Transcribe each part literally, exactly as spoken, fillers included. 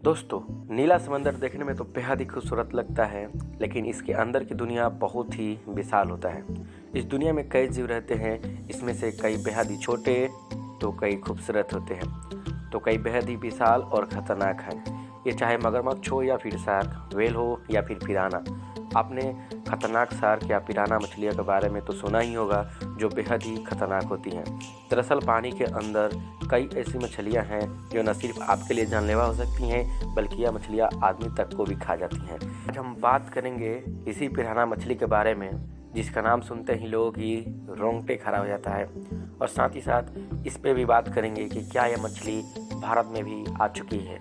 दोस्तों, नीला समंदर देखने में तो बेहद ही खूबसूरत लगता है, लेकिन इसके अंदर की दुनिया बहुत ही विशाल होता है। इस दुनिया में कई जीव रहते हैं, इसमें से कई बेहद ही छोटे तो कई खूबसूरत होते हैं, तो कई बेहद ही विशाल और ख़तरनाक हैं। ये चाहे मगरमच्छ हो या फिर शार्क, वेल हो या फिर पिराना। आपने खतरनाक शार्क या पिराना मछलियों के बारे में तो सुना ही होगा, जो बेहद ही खतरनाक होती हैं। दरअसल पानी के अंदर कई ऐसी मछलियां हैं जो न सिर्फ आपके लिए जानलेवा हो सकती हैं, बल्कि यह मछलियां आदमी तक को भी खा जाती हैं। आज हम बात करेंगे इसी पिराना मछली के बारे में, जिसका नाम सुनते ही लोगों की रोंगटे खड़ा हो जाता है, और साथ ही साथ इस पे भी बात करेंगे कि क्या यह मछली भारत में भी आ चुकी है।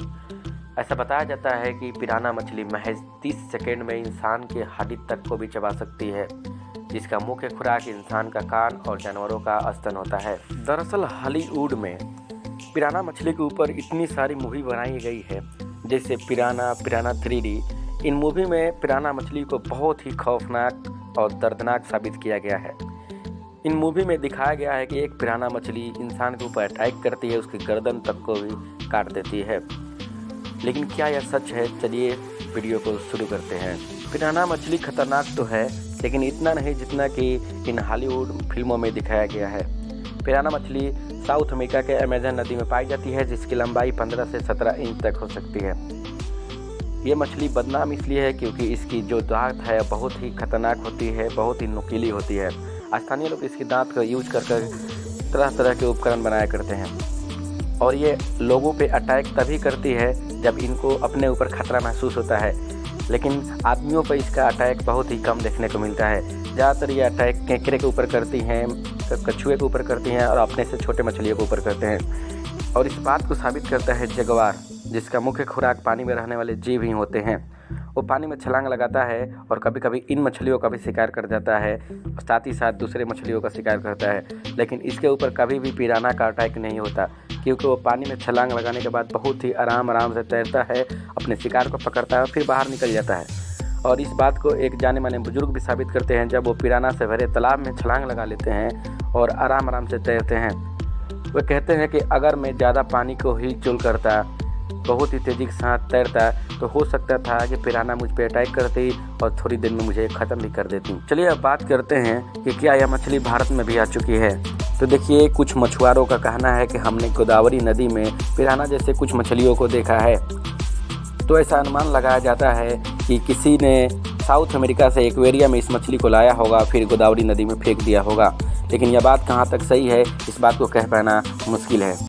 ऐसा बताया जाता है कि पिराना मछली महज तीस सेकंड में इंसान के हड्डी तक को भी चबा सकती है, जिसका मुख्य खुराक इंसान का कान और जानवरों का स्तन होता है। दरअसल हॉलीवुड में पिराना मछली के ऊपर इतनी सारी मूवी बनाई गई है, जैसे पिराना, पिराना थ्री डी। इन मूवी में पिराना मछली को बहुत ही खौफनाक और दर्दनाक साबित किया गया है। इन मूवी में दिखाया गया है कि एक पिराना मछली इंसान के ऊपर अटैक करती है, उसकी गर्दन तक को भी काट देती है। लेकिन क्या यह सच है? चलिए वीडियो को शुरू करते हैं। पिराना मछली खतरनाक तो है, लेकिन इतना नहीं जितना कि इन हॉलीवुड फिल्मों में दिखाया गया है। पिराना मछली साउथ अमेरिका के अमेजन नदी में पाई जाती है, जिसकी लंबाई पंद्रह से सत्रह इंच तक हो सकती है। ये मछली बदनाम इसलिए है क्योंकि इसकी जो दांत है बहुत ही खतरनाक होती है, बहुत ही नुकीली होती है। स्थानीय लोग इसकी दांत का यूज कर कर तरह तरह के उपकरण बनाया करते हैं, और ये लोगों पे अटैक तभी करती है जब इनको अपने ऊपर खतरा महसूस होता है। लेकिन आदमियों पर इसका अटैक बहुत ही कम देखने को मिलता है। ज़्यादातर ये अटैक केकड़े के ऊपर करती हैं, कछुए के ऊपर करती हैं, और अपने से छोटे मछलियों के ऊपर करते हैं। और इस बात को साबित करता है जगुआर, जिसका मुख्य खुराक पानी में रहने वाले जीव ही होते हैं। वो पानी में छलांग लगाता है और कभी कभी इन मछलियों का भी शिकार कर जाता है, और साथ ही साथ दूसरे मछलियों का शिकार करता है। लेकिन इसके ऊपर कभी भी पिराना का अटैक नहीं होता, क्योंकि वो पानी में छलांग लगाने के बाद बहुत ही आराम आराम से तैरता है, अपने शिकार को पकड़ता है और फिर बाहर निकल जाता है। और इस बात को एक जाने माने बुजुर्ग भी साबित करते हैं, जब वो पिराना से भरे तालाब में छलांग लगा लेते हैं और आराम आराम से तैरते हैं। वे कहते हैं कि अगर मैं ज़्यादा पानी को हिलचुल करता, बहुत ही तेज़ी के साथ तैरता, तो हो सकता था कि पिराना मुझ पे अटैक करती और थोड़ी देर में मुझे ख़त्म भी कर देती। चलिए अब बात करते हैं कि क्या यह मछली भारत में भी आ चुकी है। तो देखिए, कुछ मछुआरों का कहना है कि हमने गोदावरी नदी में पिराना जैसे कुछ मछलियों को देखा है। तो ऐसा अनुमान लगाया जाता है कि किसी ने साउथ अमेरिका से एक्वेरियम में इस मछली को लाया होगा, फिर गोदावरी नदी में फेंक दिया होगा। लेकिन यह बात कहाँ तक सही है, इस बात को कह पाना मुश्किल है।